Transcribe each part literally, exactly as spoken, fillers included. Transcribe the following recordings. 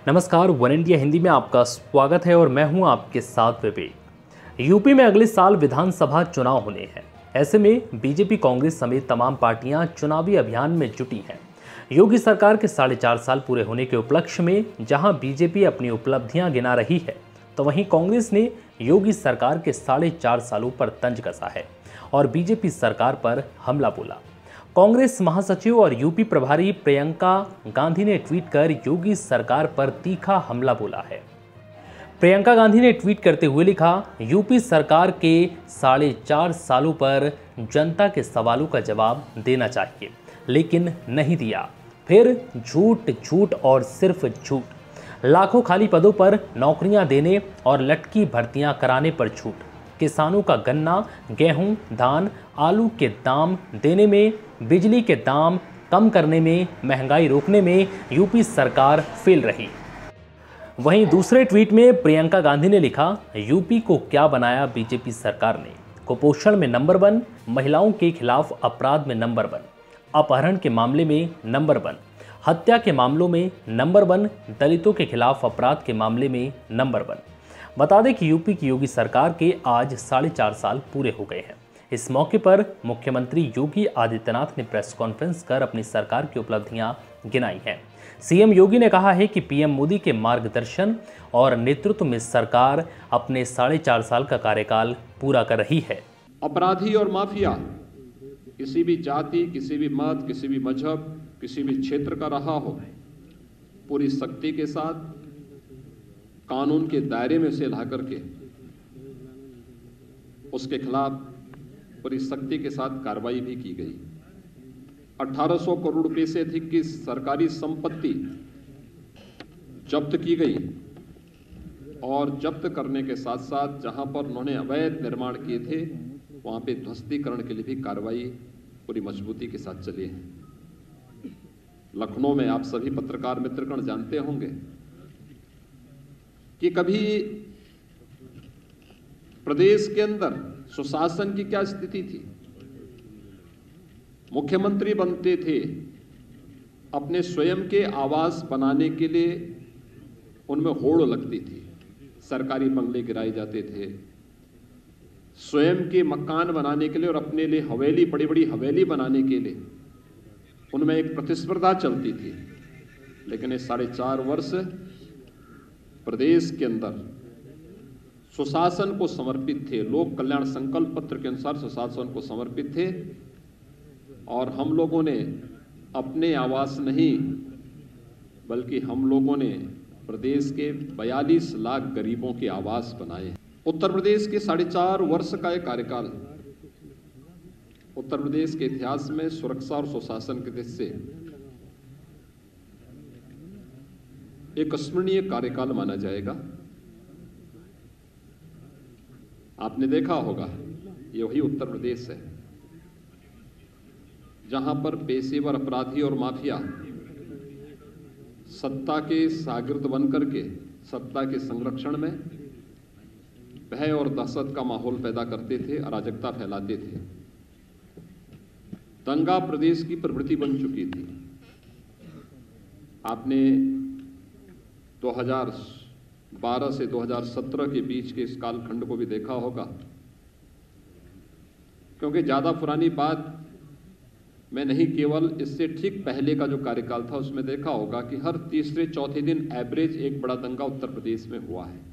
नमस्कार, one India Hindi में आपका स्वागत है और मैं हूं आपके साथ विवेक। यूपी में अगले साल विधानसभा चुनाव होने हैं। ऐसे में बीजेपी, कांग्रेस समेत तमाम पार्टियां चुनावी अभियान में जुटी हैं। योगी सरकार के साढ़े चार साल पूरे होने के उपलक्ष्य में जहां बीजेपी अपनी उपलब्धियां गिना रही है, तो वहीं कांग्रेस ने योगी सरकार के साढ़े चार सालों पर तंज कसा है और बीजेपी सरकार पर हमला बोला। कांग्रेस महासचिव और यूपी प्रभारी प्रियंका गांधी ने ट्वीट कर योगी सरकार पर तीखा हमला बोला है। प्रियंका गांधी ने ट्वीट करते हुए लिखा, यूपी सरकार के साढ़े चार सालों पर जनता के सवालों का जवाब देना चाहिए, लेकिन नहीं दिया। फिर झूठ झूठ और सिर्फ झूठ। लाखों खाली पदों पर नौकरियां देने और लटकी भर्तियां कराने पर छूट। किसानों का गन्ना, गेहूं, धान, आलू के दाम देने में, बिजली के दाम कम करने में, महंगाई रोकने में यूपी सरकार फेल रही। वहीं दूसरे ट्वीट में प्रियंका गांधी ने लिखा, यूपी को क्या बनाया बीजेपी सरकार ने। कुपोषण में नंबर वन, महिलाओं के खिलाफ अपराध में नंबर वन, अपहरण के मामले में नंबर वन, हत्या के मामलों में नंबर वन, दलितों के खिलाफ अपराध के मामले में नंबर वन। बता दें कि यूपी की योगी सरकार के आज साढ़े चार साल पूरे हो गए हैं। इस मौके पर मुख्यमंत्री योगी आदित्यनाथ ने प्रेस कॉन्फ्रेंस कर अपनी सरकार की उपलब्धियां गिनाई हैं। सीएम योगी ने कहा है कि पीएम मोदी के मार्गदर्शन और नेतृत्व में सरकार अपने साढ़े चार साल का कार्यकाल पूरा कर रही है। अपराधी और माफिया किसी भी जाति, किसी भी मत, किसी भी मजहब, किसी भी क्षेत्र का रहा हो, पूरी सख्ती के साथ कानून के दायरे में से ला करके उसके खिलाफ पूरी सख्ती के साथ कार्रवाई भी की गई। अठारह सौ करोड़ रुपए से अधिक की सरकारी संपत्ति जब्त की गई और जब्त करने के साथ साथ जहां पर उन्होंने अवैध निर्माण किए थे वहां पे ध्वस्तीकरण के लिए भी कार्रवाई पूरी मजबूती के साथ चली है। लखनऊ में आप सभी पत्रकार मित्रगण जानते होंगे कि कभी प्रदेश के अंदर सुशासन की क्या स्थिति थी। मुख्यमंत्री बनते थे, अपने स्वयं के आवास बनाने के लिए उनमें होड़ लगती थी, सरकारी बंगले गिराए जाते थे। स्वयं के मकान बनाने के लिए और अपने लिए हवेली, बड़ी बड़ी हवेली बनाने के लिए उनमें एक प्रतिस्पर्धा चलती थी। लेकिन ये साढ़े चार वर्ष प्रदेश के अंदर सुशासन को समर्पित थे, लोक कल्याण संकल्प पत्र के अनुसार सुशासन को समर्पित थे और हम लोगों ने अपने आवास नहीं बल्कि हम लोगों ने प्रदेश के बयालीस लाख गरीबों के आवास बनाए। उत्तर प्रदेश के साढ़े चार वर्ष का एक कार्यकाल उत्तर प्रदेश के इतिहास में सुरक्षा और सुशासन के दृष्टि से एक स्मरणीय कार्यकाल माना जाएगा। आपने देखा होगा ये वही उत्तर प्रदेश है जहां पर पेशेवर अपराधी और माफिया सत्ता के शागिर्द बनकर के सत्ता के संरक्षण में भय और दहशत का माहौल पैदा करते थे, अराजकता फैलाते थे। दंगा प्रदेश की प्रवृत्ति बन चुकी थी। आपने दो हज़ार बारह से दो हज़ार सत्रह के बीच के इस कालखंड को भी देखा होगा, क्योंकि ज्यादा पुरानी बात मैं नहीं, केवल इससे ठीक पहले का जो कार्यकाल था उसमें देखा होगा कि हर तीसरे चौथे दिन एवरेज एक बड़ा दंगा उत्तर प्रदेश में हुआ है।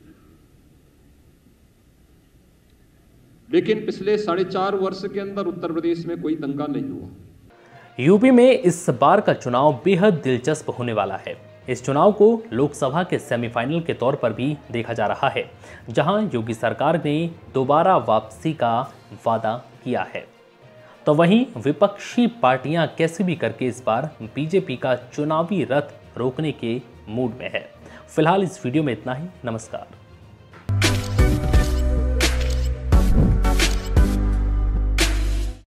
लेकिन पिछले साढ़े चार वर्ष के अंदर उत्तर प्रदेश में कोई दंगा नहीं हुआ। यूपी में इस बार का चुनाव बेहद दिलचस्प होने वाला है। इस चुनाव को लोकसभा के सेमीफाइनल के तौर पर भी देखा जा रहा है, जहां योगी सरकार ने दोबारा वापसी का वादा किया है। तो वहीं विपक्षी पार्टियां कैसे भी करके इस बार बीजेपी का चुनावी रथ रोकने के मूड में है। फिलहाल इस वीडियो में इतना ही। नमस्कार।